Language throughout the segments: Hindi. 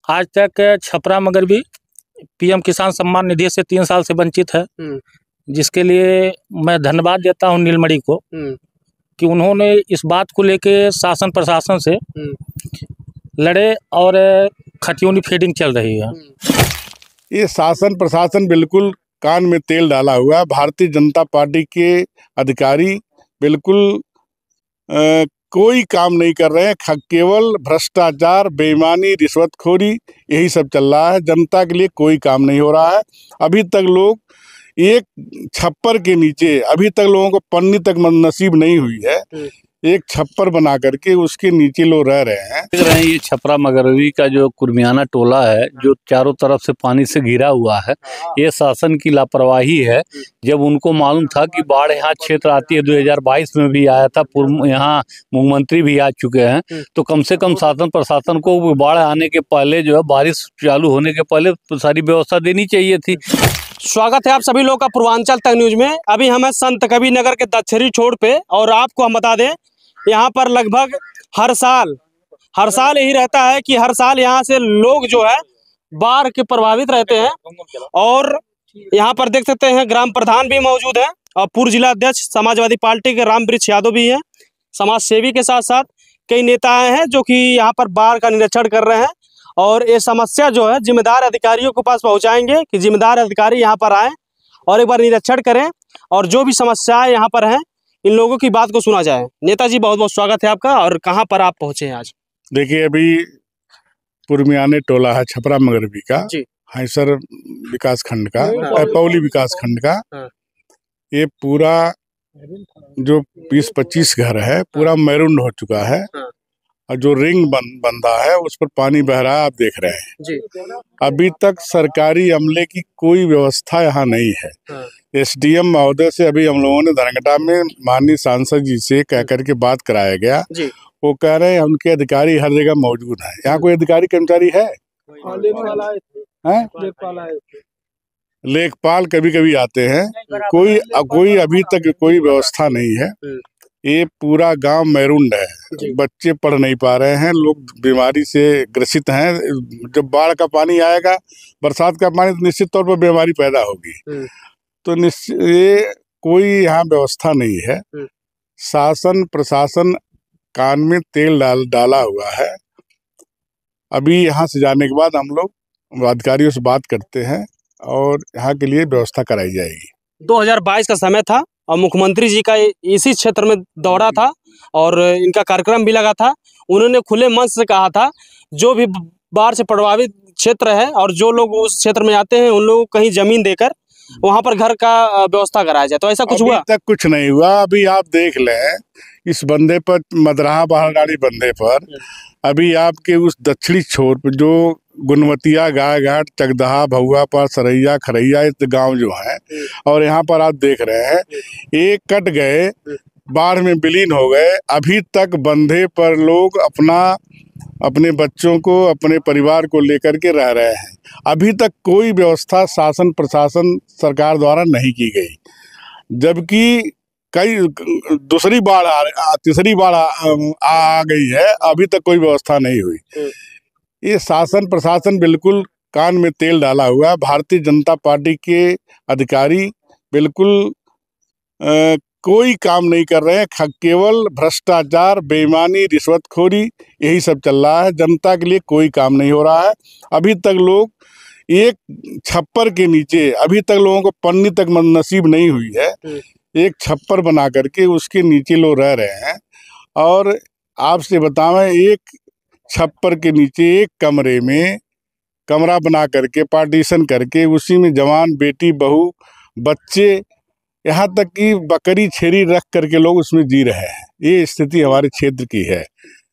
आज तक छपरा मगर भी पीएम किसान सम्मान निधि से 3 साल से वंचित है, जिसके लिए मैं धन्यवाद देता हूं नीलमणि को कि उन्होंने इस बात को लेके शासन प्रशासन से लड़े और खटियोनी फीडिंग चल रही है। ये शासन प्रशासन बिल्कुल कान में तेल डाला हुआ है। भारतीय जनता पार्टी के अधिकारी बिल्कुल कोई काम नहीं कर रहे हैं। केवल भ्रष्टाचार, बेईमानी, रिश्वतखोरी यही सब चल रहा है। जनता के लिए कोई काम नहीं हो रहा है। अभी तक लोग एक छप्पर के नीचे, अभी तक लोगों को पन्नी तक नसीब नहीं हुई है। एक छप्पर बना करके उसके नीचे लोग रह रहे हैं। देख रहे हैं ये छपरा मगरवी का जो कुर्मियाना टोला है, जो चारों तरफ से पानी से घिरा हुआ है, ये शासन की लापरवाही है। जब उनको मालूम था कि बाढ़ यहाँ क्षेत्र आती है, 2022 में भी आया था, पूर्व यहाँ मुख्यमंत्री भी आ चुके हैं, तो कम से कम शासन प्रशासन को बाढ़ आने के पहले जो है, बारिश चालू होने के पहले सारी व्यवस्था देनी चाहिए थी। स्वागत है आप सभी लोगों का पूर्वांचल तक न्यूज में। अभी हम हैं संत कबीर नगर के दक्षिणी छोर पे, और आपको हम बता दें यहाँ पर लगभग हर साल यही रहता है कि हर साल यहाँ से लोग जो है बाढ़ के प्रभावित रहते हैं। और यहाँ पर देख सकते हैं ग्राम प्रधान भी मौजूद है और पूर्व जिला अध्यक्ष समाजवादी पार्टी के रामवृक्ष यादव भी हैं। समाज सेवी के साथ साथ कई नेता आए हैं जो कि यहाँ पर बाढ़ का निरीक्षण कर रहे हैं, और ये समस्या जो है जिम्मेदार अधिकारियों के पास पहुँचाएंगे कि जिम्मेदार अधिकारी यहाँ पर आए और एक बार निरीक्षण करें, और जो भी समस्याएं यहाँ पर हैं इन लोगों की बात को सुना जाए। नेताजी बहुत बहुत स्वागत है आपका। और कहाँ पर आप पहुँचे हैं आज? देखिए, अभी कुर्मियाने टोला है छपरा मगरवी का, हैसर विकास खंड का, पौली विकास खंड का। ये पूरा जो 20-25 घर है पूरा मैरून हो चुका है, और जो रिंग बंधा है उस पर पानी बह रहा है, आप देख रहे हैं। अभी तक सरकारी अमले की कोई व्यवस्था यहाँ नहीं है। एसडीएम महोदय से अभी हम लोगों ने धनघटा में माननीय सांसद जी से कह करके बात कराया गया। वो कह रहे हैं उनके अधिकारी हर जगह मौजूद हैं। यहाँ कोई अधिकारी कर्मचारी है? लेखपाल कभी कभी आते हैं, कोई अभी तक कोई व्यवस्था नहीं है। ये पूरा गांव मैरून है, बच्चे पढ़ नहीं पा रहे हैं, लोग बीमारी से ग्रसित हैं। जब बाढ़ का पानी आएगा, बरसात का पानी, तो निश्चित तौर पर बीमारी पैदा होगी। तो ये कोई यहाँ व्यवस्था नहीं है। शासन प्रशासन कान में तेल डाला हुआ है। अभी यहाँ से जाने के बाद हम लोग अधिकारियों से बात करते हैं और यहाँ के लिए व्यवस्था कराई जाएगी। 2022 का समय था और मुख्यमंत्री जी का इसी क्षेत्र में दौरा था और इनका कार्यक्रम भी लगा था। उन्होंने खुले मन से कहा था जो भी बाढ़ से प्रभावित क्षेत्र है और जो लोग उस क्षेत्र में आते हैं उन लोगों को कहीं जमीन देकर वहां पर घर का व्यवस्था कराया जाए। तो ऐसा कुछ हुआ? अभी तक कुछ नहीं हुआ। अभी आप देख लें इस बंदे पर, मदरहा बहारगाड़ी बंदे पर, अभी आपके उस दक्षिणी छोर पर जो गुणवतिया, गाय घाट, चकदहा, भहुआ पर, सरैया, खरैया, ये गांव जो है, और यहाँ पर आप देख रहे हैं एक कट गए, बाढ़ में विलीन हो गए। अभी तक बंधे पर लोग अपने बच्चों को, अपने परिवार को लेकर के रह रहे हैं। अभी तक कोई व्यवस्था शासन प्रशासन सरकार द्वारा नहीं की गई, जबकि कई तीसरी बाढ़ आ गई है, अभी तक कोई व्यवस्था नहीं हुई। ये शासन प्रशासन बिल्कुल कान में तेल डाला हुआ है। भारतीय जनता पार्टी के अधिकारी बिल्कुल कोई काम नहीं कर रहे हैं। केवल भ्रष्टाचार, बेईमानी, रिश्वतखोरी यही सब चल रहा है। जनता के लिए कोई काम नहीं हो रहा है। अभी तक लोग एक छप्पर के नीचे, अभी तक लोगों को पन्नी तक नसीब नहीं हुई है। एक छप्पर बना करके उसके नीचे लोग रह रहे हैं। और आपसे बतावें, एक छप्पर के नीचे एक कमरे में कमरा बना करके, पार्टीशन करके, उसी में जवान बेटी, बहू, बच्चे, यहाँ तक कि बकरी छेरी रख करके लोग उसमें जी रहे हैं। ये स्थिति हमारे क्षेत्र की है।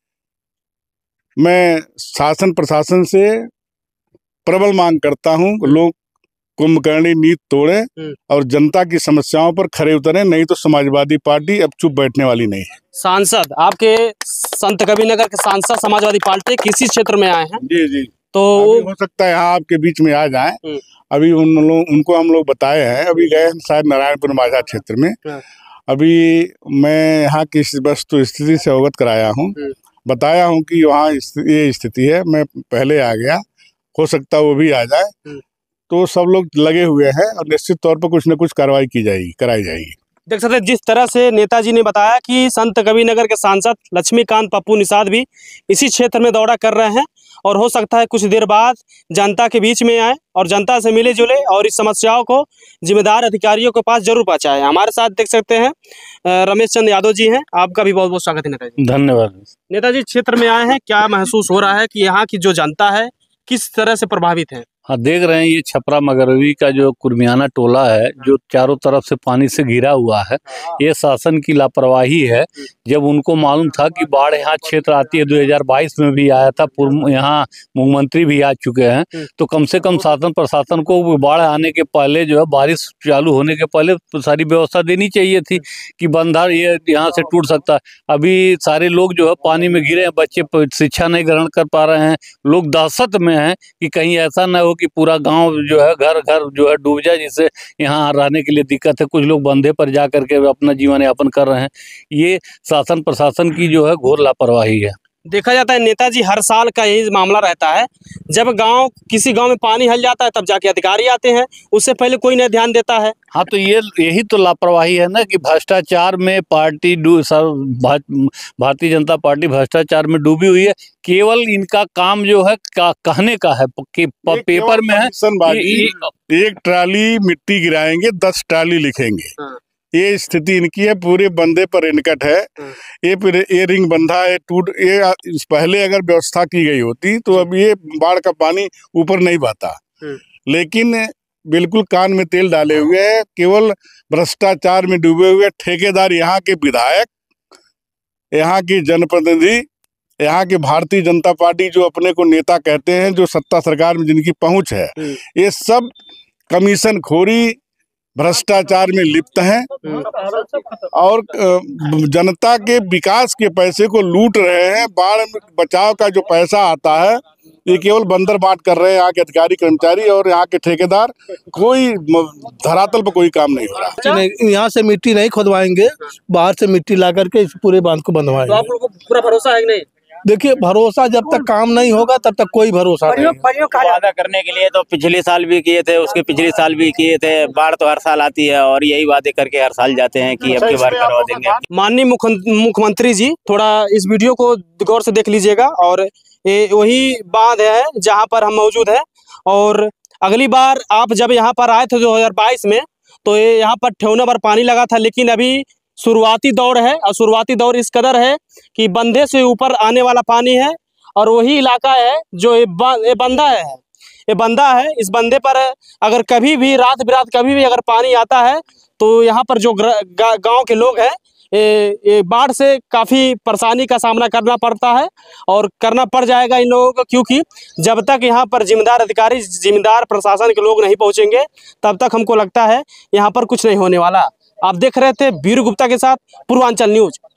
मैं शासन प्रशासन से प्रबल मांग करता हूँ, लोग कुंभकर्णी नीति तोड़ें और जनता की समस्याओं पर खरे उतरें, नहीं तो समाजवादी पार्टी अब चुप बैठने वाली नहीं है। सांसद आपके संत कबीर नगर के सांसद समाजवादी पार्टी किसी क्षेत्र में आए हैं? जी, तो हो सकता है यहाँ आपके बीच में आ जाएं। अभी उनको हम लोग बताए हैं, अभी गए शायद नारायणपुर माझा क्षेत्र में। अभी मैं यहाँ की वस्तु स्थिति से अवगत कराया हूँ, बताया हूँ कि वहाँ ये स्थिति है। मैं पहले आ गया, हो सकता है वो भी आ जाए। तो सब लोग लगे हुए हैं और निश्चित तौर पर कुछ न कुछ कार्रवाई कराई जाएगी। देख सकते हैं जिस तरह से नेताजी ने बताया कि संत कबीरनगर के सांसद लक्ष्मीकांत पप्पू निषाद भी इसी क्षेत्र में दौरा कर रहे हैं और हो सकता है कुछ देर बाद जनता के बीच में आए और जनता से मिले जुले और इस समस्याओं को जिम्मेदार अधिकारियों के पास जरूर पहुंचाएं। हमारे साथ देख सकते हैं रमेश चंद यादव जी हैं। आपका भी बहुत बहुत स्वागत है नेताजी। धन्यवाद। नेताजी, क्षेत्र में आए हैं, क्या महसूस हो रहा है कि यहाँ की जो जनता है किस तरह से प्रभावित है? हाँ, देख रहे हैं ये छपरा मगरवी का जो कुर्मियाना टोला है जो चारों तरफ से पानी से घिरा हुआ है, ये शासन की लापरवाही है। जब उनको मालूम था कि बाढ़ यहाँ क्षेत्र आती है, 2022 में भी आया था, पूर्व यहाँ मुख्यमंत्री भी आ चुके हैं, तो कम से कम शासन प्रशासन को बाढ़ आने के पहले जो है, बारिश चालू होने के पहले तो सारी व्यवस्था देनी चाहिए थी कि बंधा ये यहाँ से टूट सकता है। अभी सारे लोग जो है पानी में घिरे हैं, बच्चे शिक्षा नहीं ग्रहण कर पा रहे हैं, लोग दहशत में हैं कि कहीं ऐसा न हो कि पूरा गांव जो है घर घर जो है डूब जाए, जिससे यहाँ रहने के लिए दिक्कत है। कुछ लोग बंधे पर जा करके अपना जीवन यापन कर रहे हैं। ये शासन प्रशासन की जो है घोर लापरवाही है। देखा जाता है नेताजी, हर साल का यही मामला रहता है। जब किसी गांव में पानी हल जाता है तब जाके अधिकारी आते हैं, उससे पहले कोई नहीं ध्यान देता है। हाँ, तो यही तो लापरवाही है ना कि भ्रष्टाचार में भारतीय जनता पार्टी भ्रष्टाचार में डूबी हुई है। केवल इनका काम जो है कहने का है कि पेपर में है एक ट्राली मिट्टी गिराएंगे 10 ट्राली लिखेंगे। ये स्थिति इनकी है, पूरे बंदे पर इनकट है। ये रिंग बंधा है, पहले अगर व्यवस्था की गई होती तो अब ये बाढ़ का पानी ऊपर नहीं बहता। लेकिन बिल्कुल कान में तेल डाले हुए हैं, केवल भ्रष्टाचार में डूबे हुए ठेकेदार, यहाँ के विधायक, यहाँ की जनप्रतिनिधि, यहाँ की भारतीय जनता पार्टी जो अपने को नेता कहते हैं, जो सत्ता सरकार में जिनकी पहुंच है, ये सब कमीशन खोरी भ्रष्टाचार में लिप्त हैं और जनता के विकास के पैसे को लूट रहे हैं। बाढ़ बचाव का जो पैसा आता है ये केवल बंदर बांट कर रहे हैं यहाँ के अधिकारी कर्मचारी और यहाँ के ठेकेदार। कोई धरातल पर कोई काम नहीं हो रहा। यहाँ से मिट्टी नहीं खुदवाएंगे, बाहर से मिट्टी ला करके इस पूरे बांध को बनवाएंगे। तो आप लोगों को पूरा भरोसा है कि नहीं? देखिए, भरोसा जब तक काम नहीं होगा तब तक कोई भरोसा नहीं। वादा करने के लिए तो पिछले साल भी किए थे, उसके पिछले साल भी किए थे। बाढ़ तो हर साल आती है और यही वादे करके हर साल जाते हैं कि अब की बार करवा देंगे। माननीय मुख्यमंत्री जी, थोड़ा इस वीडियो को गौर से देख लीजिएगा और ये वही बांध है जहां पर हम मौजूद है। और अगली बार आप जब यहाँ पर आए थे 2022 में, तो ये यहाँ पर ठेहुना पर पानी लगा था, लेकिन अभी शुरुआती दौर है और शुरुआती दौर इस कदर है कि बंधे से ऊपर आने वाला पानी है और वही इलाका है जो ये बंधा है। ये बंधा है, इस बंधे पर अगर कभी भी रात बिरात कभी भी अगर पानी आता है तो यहाँ पर जो गांव के लोग हैं ये बाढ़ से काफ़ी परेशानी का सामना करना पड़ता है और करना पड़ जाएगा इन लोगों को, क्योंकि जब तक यहाँ पर जिम्मेदार अधिकारी, जिम्मेदार प्रशासन के लोग नहीं पहुँचेंगे तब तक हमको लगता है यहाँ पर कुछ नहीं होने वाला। आप देख रहे थे वीरू गुप्ता के साथ पूर्वांचल न्यूज।